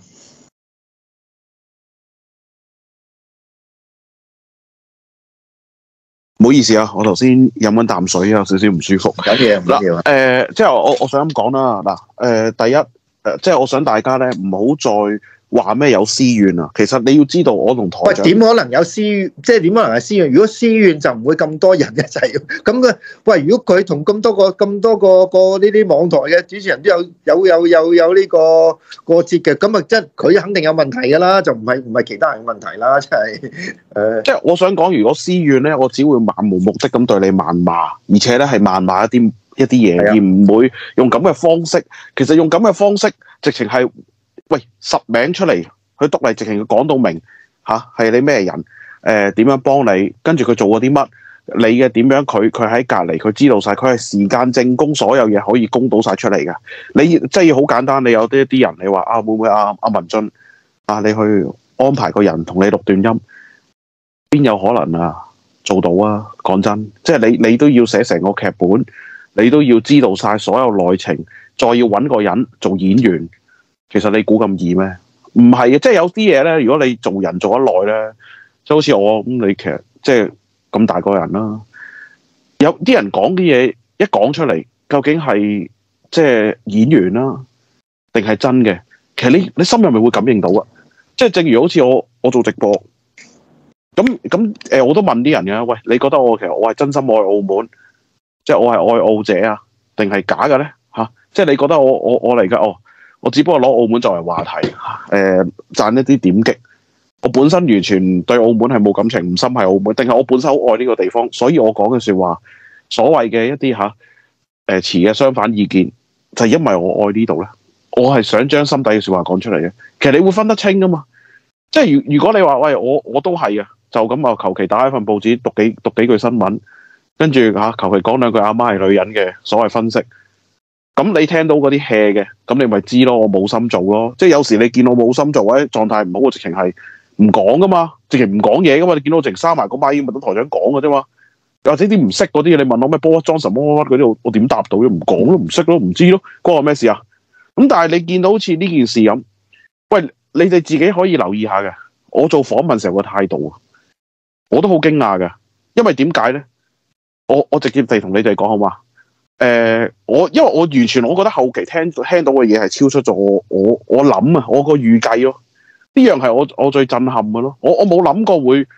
唔好意思啊，我頭先飲緊啖水，有少少唔舒服。 唔緊要，唔緊要。 即係我想咁講啦。第一即係我想大家咧唔好再話咩有私怨啊！其實你要知道，我同台長點可能有私怨？即係點可能係私怨？如果私怨就唔會咁多人一齊咁嘅。喂，如果佢同咁多個呢啲網台嘅主持人都有呢個過節嘅，咁啊，即係佢肯定有問題㗎啦，就唔係其他人嘅問題啦，即係即係我想講，如果私怨咧，我只會漫無目的咁對你謾罵，而且咧係謾罵一啲嘢，而唔會用咁嘅方式。其實用咁嘅方式，直情係。喂，實名出嚟，佢督你，直情佢講到明嚇，係你咩人？點樣幫你？跟住佢做過啲乜？你嘅點樣？佢喺隔離，佢知道晒，佢係時間證供，所有嘢可以供到晒出嚟嘅。你即係要好簡單，你有啲人，你話會唔會阿文進你去安排個人同你錄段音，邊有可能啊做到啊？講真，即係你都要寫成個劇本，你都要知道晒所有內情，再要揾個人做演員。其實你估咁易咩？唔係嘅，即係有啲嘢咧。如果你做人做得耐咧，就好似我咁，你其實即係咁大個人啦。有啲人講啲嘢一講出嚟，究竟係即係演員啦，定係真嘅？其實你心入面會感應到啊。即係正如好似我做直播，咁我都問啲人嘅，喂，你覺得其實我係真心愛澳門，即係我係愛澳者啊，定係假嘅咧？嚇，即係你覺得我嚟㗎？我只不過攞澳門作為話題，賺一啲點擊。我本身完全對澳門係冇感情，唔深係澳門，定係我本身好愛呢個地方，所以我講嘅説話，所謂嘅一啲持嘅相反意見，就係因為我愛呢度咧。我係想將心底嘅説話講出嚟嘅。其實你會分得清噶嘛？即係如果你話喂，我都係啊，就咁啊，求其打一份報紙，讀幾句新聞，跟住求其講兩句阿媽係女人嘅所謂分析。咁你聽到嗰啲 hea 嘅，咁你咪知咯，我冇心做咯。即係有時你見我冇心做或者狀態唔好，我直情係唔講噶嘛，直情唔講嘢噶嘛。你見到我直情閂埋個咪，咪等台長講嘅啫嘛。或者啲唔識嗰啲嘢，你問我咩波裝什麼乜嗰啲，我點答到？唔講咯，唔識咯，唔知咯，關我咩事啊？咁但係你見到好似呢件事咁，喂，你哋自己可以留意下嘅。我做訪問時候個態度啊，我都好驚訝嘅，因為點解咧？我直接地同你哋講好嘛？因為我完全我覺得後期聽到嘅嘢係超出咗我諗啊，我個預計咯，呢樣係我最震撼嘅咯。我冇諗過會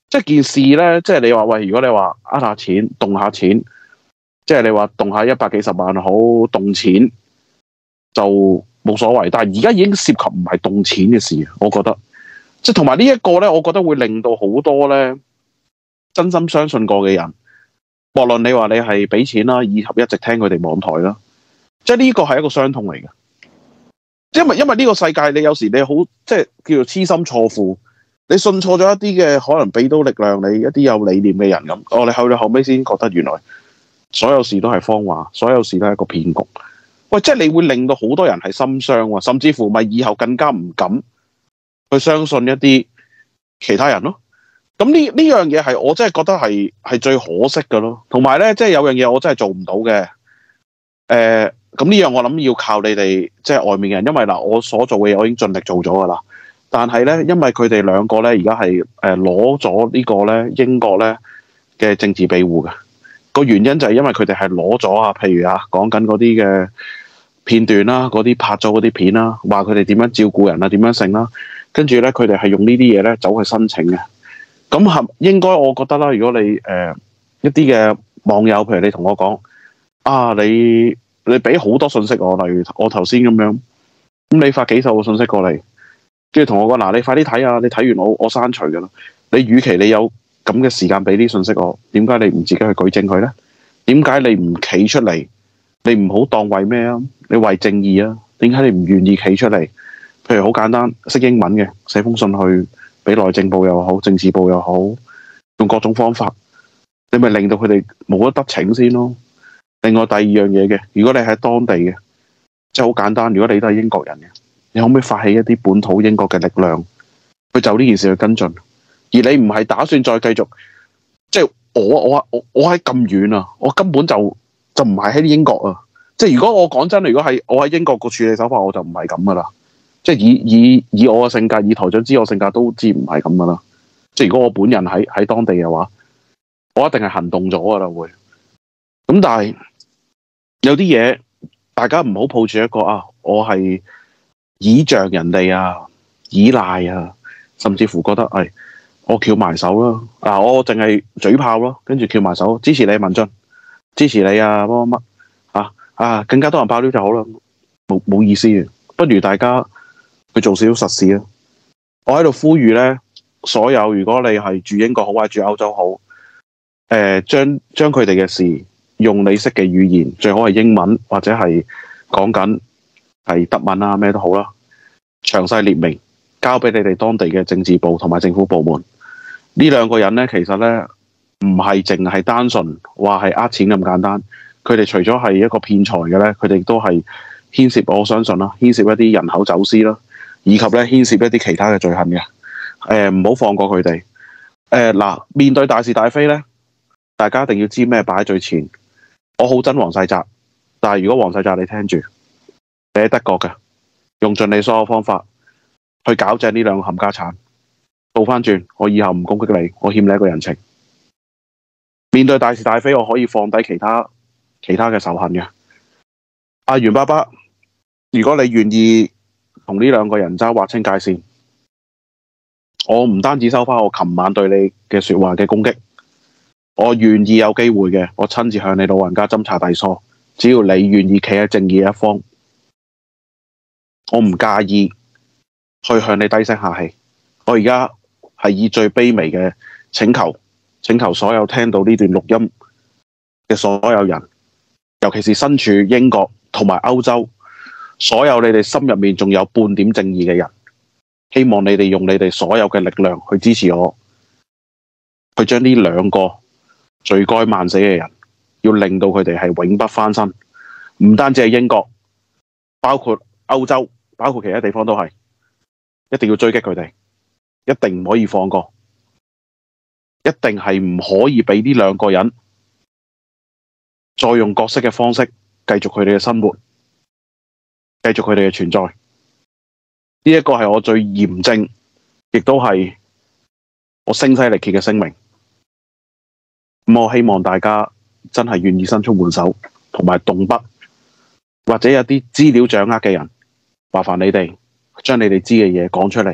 即係件事咧，即係你話喂，如果你話呃下錢、動下錢，即係你話動下100幾十萬好，動錢就冇所謂。但係而家已經涉及唔係動錢嘅事，我覺得。即係同埋呢一個咧，我覺得會令到好多咧真心相信過嘅人，無論你話你係俾錢啦，以及一直聽佢哋網台啦，即係呢個係一個傷痛嚟嘅。因為呢個世界，你有時你好即係叫做痴心錯付，你信錯咗一啲嘅可能俾到力量你一啲有理念嘅人咁，你去到後尾先覺得原來所有事都係謊話，所有事都係一個騙局。喂，即係你會令到好多人係心傷喎，甚至乎咪以後更加唔敢去相信一啲其他人咯。咁呢樣嘢係我真係覺得係最可惜嘅咯。同埋咧，即係有樣嘢我真係做唔到嘅。咁呢樣我諗要靠你哋即係外面嘅人，因為嗱我所做嘅嘢我已經盡力做咗噶啦。但係咧，因為佢哋兩個咧而家係攞咗呢個咧英國咧嘅政治庇護嘅個原因就係因為佢哋係攞咗啊，譬如講緊嗰啲嘅片段啦，嗰啲拍咗嗰啲片啦，話佢哋點樣照顧人啊，點樣剩啦，跟住咧佢哋係用呢啲嘢咧走去申請嘅。咁應該我覺得啦，如果你一啲嘅網友，譬如你同我講你俾好多信息我，例如我頭先咁樣，咁你發幾十個信息過嚟，跟住同我講嗱，你快啲睇啊！你睇完我刪除噶啦。你與其你有咁嘅時間俾啲信息我，點解你唔自己去舉證佢咧？點解你唔企出嚟？你唔好當為咩啊？你為正義啊？點解你唔願意企出嚟？譬如好簡單，識英文嘅寫封信去俾內政部又好，政治部又好，用各種方法，你咪令到佢哋冇得逞先咯。另外第二樣嘢嘅，如果你喺當地嘅，即係好簡單。如果你都係英國人嘅，你可唔可以發起一啲本土英國嘅力量，去就呢件事去跟進？而你唔係打算再繼續，即係我喺咁遠啊，我根本就唔係喺英國啊。即係如果我講真，如果係我喺英國個處理手法，我就唔係咁噶啦。即係以我嘅性格，以台長知我性格都知唔係咁噶啦。即係如果我本人喺當地嘅話，我一定係行動咗噶啦會。咁但係有啲嘢，大家唔好抱住一個我係倚仗人哋依賴甚至乎覺得我翹埋手啦，我淨係嘴炮咯，跟住翹埋手支持你文進，支持你乜乜乜更加多人爆料就好啦，冇意思嘅，不如大家去做少少實事啦。我喺度呼籲咧，所有如果你係住英國好或者住歐洲好，將佢哋嘅事用你識嘅語言，最好係英文或者係講緊係德文咩都好啦，詳細列明交俾你哋當地嘅政治部同埋政府部門。呢兩個人咧，其實咧唔係淨係單純話係呃錢咁簡單，佢哋除咗係一個騙財嘅咧，佢哋都係牽涉，我相信啦，牽涉一啲人口走私啦，以及咧牽涉一啲其他嘅罪行嘅。唔好放過佢哋。面對大是大非咧，大家一定要知咩擺喺最前。我好憎黃世澤，但係如果黃世澤你聽住，你喺德國嘅，用盡你所有方法去搞正呢兩個冚家產，倒翻轉，我以後唔攻擊你，我欠你一個人情。面對大是大非，我可以放低其他嘅仇恨嘅。袁爸爸，如果你願意同呢兩個人渣劃清界線，我唔單止收翻我琴晚對你嘅說話嘅攻擊，我願意有機會嘅，我親自向你老人家斟茶遞疏。只要你願意企喺正義一方，我唔介意去向你低聲下氣。我而家係以最卑微嘅請求所有聽到呢段錄音嘅所有人，尤其是身處英國同埋歐洲，所有你哋心入面仲有半點正義嘅人，希望你哋用你哋所有嘅力量去支持我，去將呢兩個罪該萬死嘅人，要令到佢哋係永不翻身。唔單止係英國，包括歐洲，包括其他地方都係，一定要追擊佢哋，一定唔可以放過，一定係唔可以俾呢兩個人再用角色嘅方式繼續佢哋嘅生活，繼續佢哋嘅存在。呢一個係我最嚴正，亦都係我聲嘶力竭嘅聲明。咁我希望大家真係願意伸出援手，同埋動筆，或者有啲資料掌握嘅人，麻煩你哋將你哋知嘅嘢講出嚟，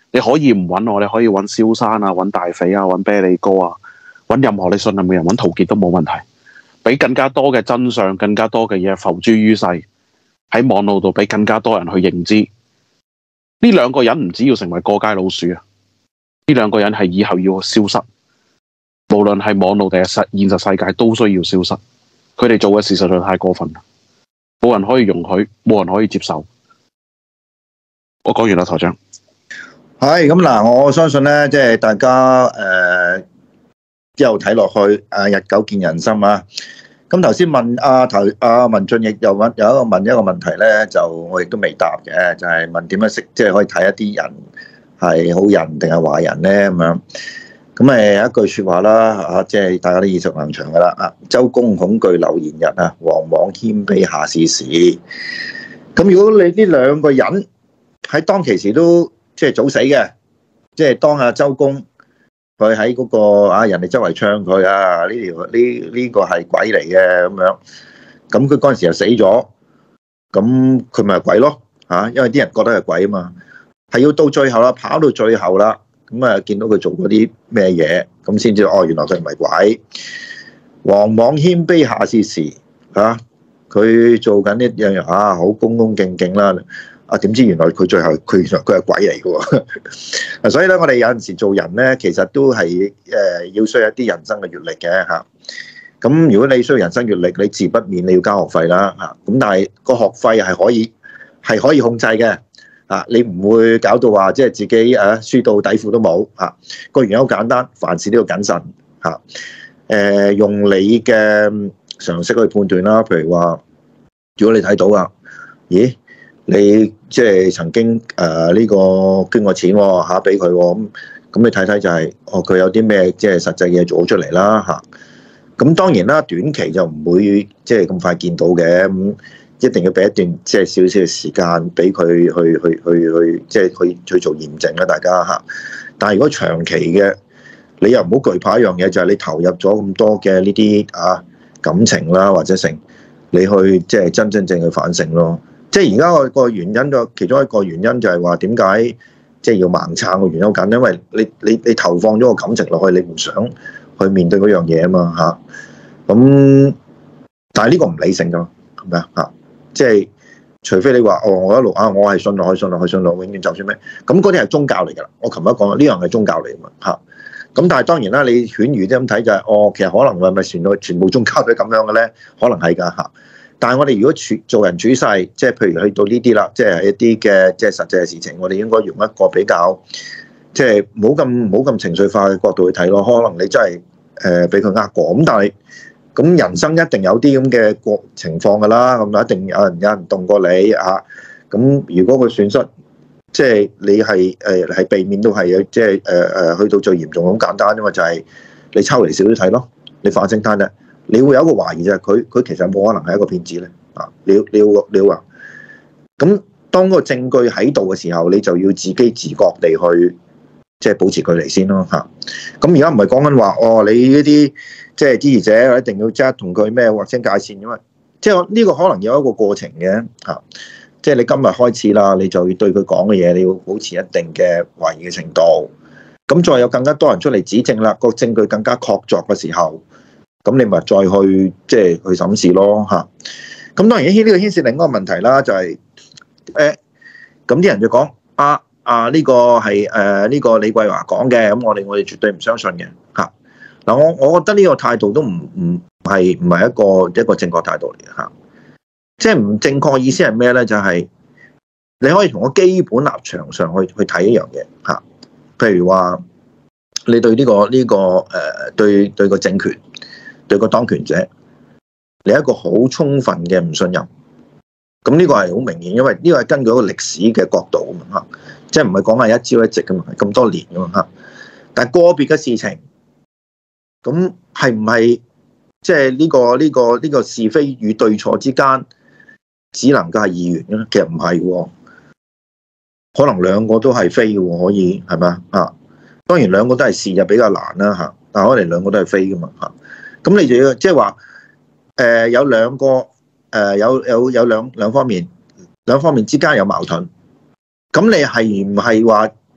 你可以唔揾我，你可以揾蕭山啊、揾大肥啊、揾啤梨哥啊、揾任何你信任嘅人，揾陶傑都冇問題。俾更加多嘅真相，更加多嘅嘢付諸於世，喺網絡度俾更加多人去認知。呢兩個人唔只要成為過街老鼠啊，呢兩個人係以後要消失，無論係網絡定係現實世界都需要消失。佢哋做嘅事實在太過分啦，冇人可以容許，冇人可以接受。我講完啦，台長。 係咁嗱，我相信咧，即係大家之後睇落去，日久見人心啊。咁頭先問文進亦又問一個問題咧，就我亦都未答嘅，就係問點樣識，即係可以睇一啲人係好人定係壞人咧咁樣。咁一句説話啦，即係大家都耳熟能詳噶啦。周公恐懼流言日啊，王莽謙卑下士時。咁如果你呢兩個人喺當其時都即係早死嘅，即係當下周公佢喺嗰個人哋周圍唱佢呢個係鬼嚟嘅咁樣，咁佢嗰陣時又死咗，咁佢咪係鬼咯因為啲人覺得係鬼啊嘛，係要到最後啦，跑到最後啦，咁見到佢做嗰啲咩嘢，咁先知道原來佢唔係鬼。王莽謙卑下士時佢做緊呢樣嘢好恭恭敬敬啦。點知原來佢最後佢係鬼嚟嘅喎，所以咧我哋有陣時做人咧，其實都係要需要一啲人生嘅閲歷嘅嚇。咁如果你需要人生閲歷，你自不免你要交學費啦嚇。咁但係個學費係可以控制嘅你唔會搞到話即係自己輸到底褲都冇嚇。個原因好簡單，凡事都要謹慎嚇。用你嘅常識去判斷啦。譬如話，如果你睇到咦？你即係曾經呢個捐過錢喎俾佢喎，咁你睇睇就係佢有啲咩即係實際嘢做出嚟啦嚇。咁當然啦，短期就唔會即係咁快見到嘅，咁一定要俾一段即係少少嘅時間俾佢去即係去做驗證啦，大家嚇。但係如果長期嘅，你又唔好懼怕一樣嘢，就係你投入咗咁多嘅呢啲感情啦，或者成你去即係真正去反省咯。即係而家個原因其中一個原因就係話點解即係要盲撐嘅原因好簡單，因為你投放咗個感情落去，你唔想去面對嗰樣嘢啊嘛嚇。咁但係呢個唔理性㗎，係咪啊？即係除非你話我一路我係信落去，永遠就算咩，咁嗰啲係宗教嚟㗎啦。我琴日講呢樣係宗教嚟㗎嘛嚇。咁但係當然啦，你犬儒啲咁睇就係其實可能係咪全部宗教都係咁樣嘅咧？可能係㗎嚇。但係我哋如果做人處世，即係譬如去到呢啲啦，即係一啲嘅即係實際嘅事情，我哋應該用一個比較即係冇咁情緒化嘅角度去睇咯。可能你真係俾佢呃過，咁但係咁人生一定有啲咁嘅情況㗎啦，咁一定有人動過你嚇。咁如果佢損失，即係你係避免到係即係去到最嚴重好簡單啫嘛，就係你抽離少啲睇咯，你反省睇咧。你會有一個懷疑就係佢其實冇可能係一個騙子咧你要話咁，當個證據喺度嘅時候，你就要自己自覺地去即係保持距離先咯嚇。咁而家唔係講緊話你呢啲即係支持者一定要即係同佢咩劃清界線，因為即係呢個可能有一個過程嘅嚇。即係你今日開始啦，你就要對佢講嘅嘢，你要保持一定嘅懷疑嘅程度。咁再有更加多人出嚟指證啦，個證據更加確鑿嘅時候，咁你咪再去即係去審視咯嚇。咁當然呢個牽涉另一個問題啦，就係咁啲人就講呢個係呢個李桂華講嘅，咁我哋絕對唔相信嘅嚇。嗱，我覺得呢個態度都唔係一個正確態度嚟嘅嚇。即係唔正確意思係咩咧？就係你可以從個基本立場上去睇一樣嘢嚇。譬如話你對呢個對個政權，對個當權者，你一個好充分嘅唔信任，咁呢個係好明顯，因為呢個係根據一個歷史嘅角度啊嘛嚇，即係唔係講係一朝一夕噶嘛，咁多年噶嘛嚇。但係個別嘅事情，咁係唔係即係呢個是非與對錯之間，只能夠係二元嘅咧？其實唔係喎，可能兩個都係非嘅喎，可以係咪啊？當然兩個都係是就比較難啦嚇，但係可能兩個都係非嘅嘛嚇。咁你就要即係話有兩個有兩方面之間有矛盾，咁你係唔係話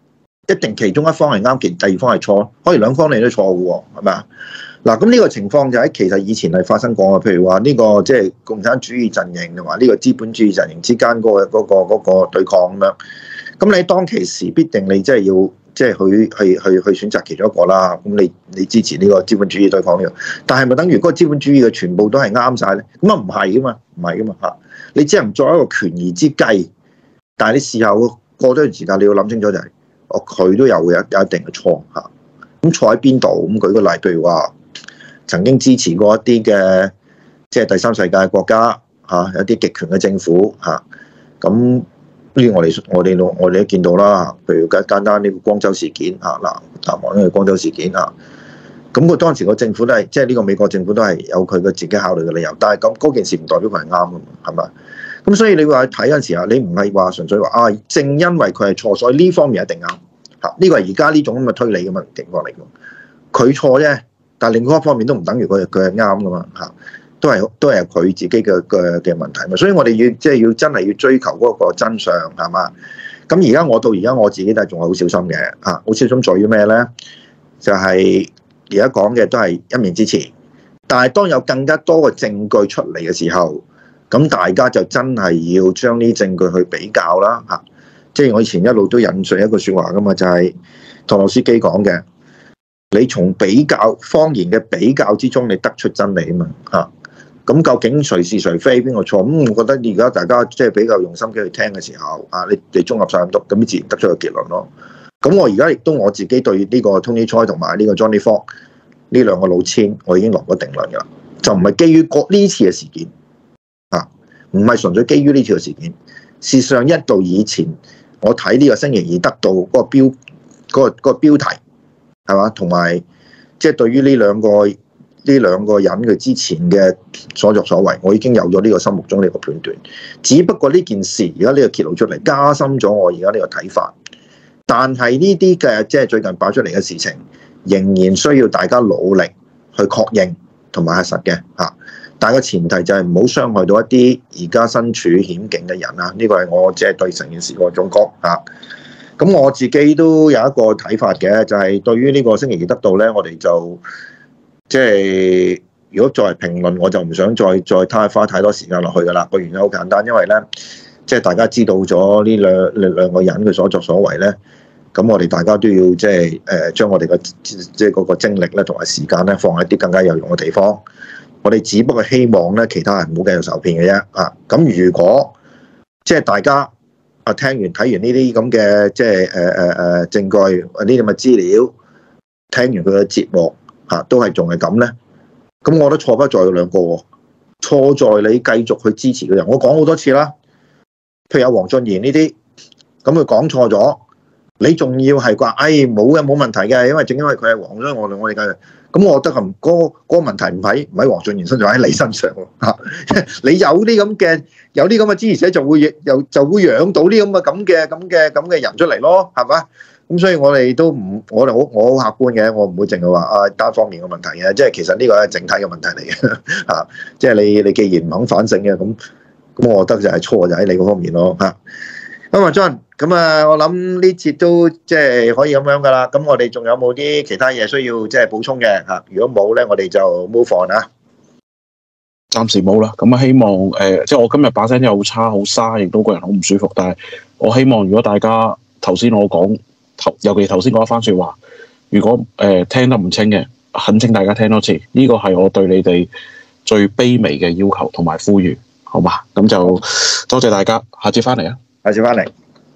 一定其中一方係啱，第二方係錯，可以兩方你都錯嘅喎，係咪啊？嗱，咁呢個情況就喺其實以前係發生過嘅，譬如話呢個即係共產主義陣營同埋呢個資本主義陣營之間嗰個對抗咁樣。咁你當其時必定你即係要即係去選擇其中一個啦。咁你支持呢個資本主義對抗呢個，但係咪等於嗰個資本主義嘅全部都係啱晒咧？咁啊唔係噶嘛，唔係噶嘛嚇。你只能作一個權宜之計，但係你事後過咗段時間，你要諗清楚就係，佢都有一定嘅錯嚇。咁錯喺邊度？咁舉個例，譬如話曾經支持過一啲嘅即係第三世界國家嚇，有啲極權嘅政府嚇。咁呢啲我哋都見到啦。譬如簡單呢個光州事件嚇，南韓呢個光州事件嚇。咁佢當時個政府都係即係呢個美國政府都係有佢嘅自己考慮嘅理由，但係咁嗰件事唔代表佢係啱㗎嘛，係咪？咁所以你話睇嗰陣時候，你唔係話純粹話啊，正因為佢係錯，所以呢方面一定啱嚇。呢個係而家呢種咁嘅推理咁嘅情況嚟㗎。佢錯啫，但係另外一方面都唔等於佢係啱㗎嘛嚇，都係佢自己嘅問題嘛。所以我哋要真係要追求嗰個真相係嘛。咁而家到而家我自己都係仲係好小心嘅嚇，好小心在於咩咧？就係而家講嘅都係一面之詞，但係當有更加多嘅證據出嚟嘅時候，咁大家就真係要將呢啲證據去比較啦嚇。即係我以前一路都引述一句説話噶嘛，就係托洛斯基講嘅，你從比較謊言嘅比較之中，你得出真理啊嘛嚇。咁究竟誰是誰非，邊個錯？咁我覺得而家大家即係比較用心機去聽嘅時候，你綜合晒咁多，咁自然得出個結論咯。咁我而家亦都我自己對呢個 Tony Choi 同埋呢個 Johnny Falk 呢兩個老千，我已經落咗定論㗎啦，就唔係基於呢次嘅事件啊，唔係純粹基於呢次嘅事件。事實上一度以前，我睇呢個星期二得到嗰個標題係嘛，同埋即係對於呢兩個人佢之前嘅所作所為，我已經有咗呢個心目中呢個判斷。只不過呢件事而家呢個揭露出嚟，加深咗我而家呢個睇法。但係呢啲嘅即係最近爆出嚟嘅事情，仍然需要大家努力去確認同埋核實嘅嚇。但係個前提就係唔好傷害到一啲而家身處險境嘅人啊！呢個係我即係對成件事個總結嚇。咁我自己都有一個睇法嘅，就係對於呢個星期二得到咧，我哋就即係如果作為評論，我就唔想再花太多時間落去噶啦。個原因好簡單，因為咧即係大家知道咗呢兩個人嘅所作所為咧。咁我哋大家都要即係將我哋嘅即係嗰個精力咧同埋時間咧放喺啲更加有用嘅地方。我哋只不過希望咧其他人唔好繼續受騙嘅啫啊！咁如果即係大家聽完睇完呢啲咁嘅即係證據呢啲咁嘅資料，聽完佢嘅節目都係仲係咁咧，咁我覺得錯不在兩個喎，錯在你繼續去支持嘅人。我講好多次啦，譬如有黃俊賢呢啲，咁佢講錯咗。你仲要係話，冇嘅冇問題嘅，因為正因為佢係黃，所以我哋嘅。咁我覺得嗰個問題唔喺黃俊賢身上，喺你身上喎。你有啲咁嘅支持者就會養到啲咁嘅人出嚟咯，係嘛？咁所以我哋都唔，我好客觀嘅，我唔會淨係話單方面嘅問題嘅，即係其實呢個係整體嘅問題嚟嘅嚇。即係你既然唔肯反省嘅，咁我覺得就係錯就喺你嗰方面咯嚇。咁啊 John，咁啊我諗呢節都即係可以咁樣噶啦。咁我哋仲有冇啲其他嘢需要即係補充嘅嚇？如果冇咧，我哋就 move on 啊。 暫時冇啦。咁啊希望即係我今日把聲又好差好沙，亦都個人好唔舒服。但係我希望如果大家頭先我講尤其頭先嗰一番説話，如果聽得唔清嘅，懇請大家聽多次。呢個係我對你哋最卑微嘅要求同埋呼籲，好嘛？咁就多謝大家，下次翻嚟啊！ 下次翻嚟。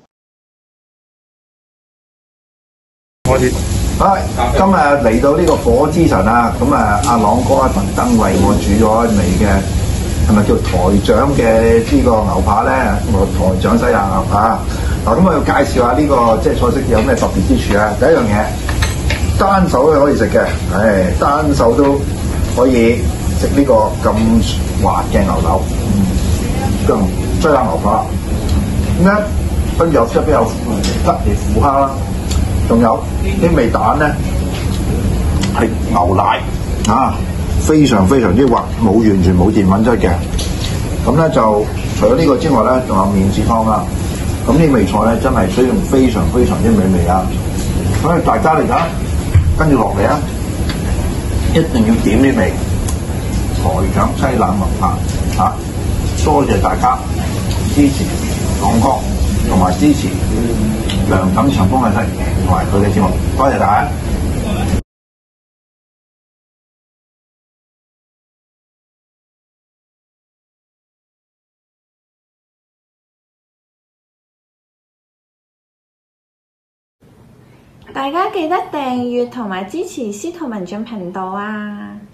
今日嚟到呢個火之神啊，咁啊阿朗哥特登為我煮咗味嘅，係咪叫台長嘅呢個牛扒咧？我台長西洋牛扒。嗱，咁我要介紹下呢個即係菜式有咩特別之處啊？第一樣嘢，單手都可以食嘅，單手都可以食呢個咁滑嘅牛柳，咁西洋牛扒。咁咧，跟住有側邊有吉列虎蝦啦，仲有啲味蛋咧係牛奶啊，非常非常之滑，完全冇澱粉質嘅。咁咧就除咗呢個之外咧，仲有麵豉湯啦。咁呢味菜咧真係非常非常之美味啊！ 所以大家嚟睇，跟住落嚟啊，一定要點呢味台長西冷牛扒嚇！多謝大家支持港哥，同埋支持梁錦祥風嘅西同埋佢嘅節目，多謝大家。 大家記得訂閱同埋支持司徒文進頻道啊！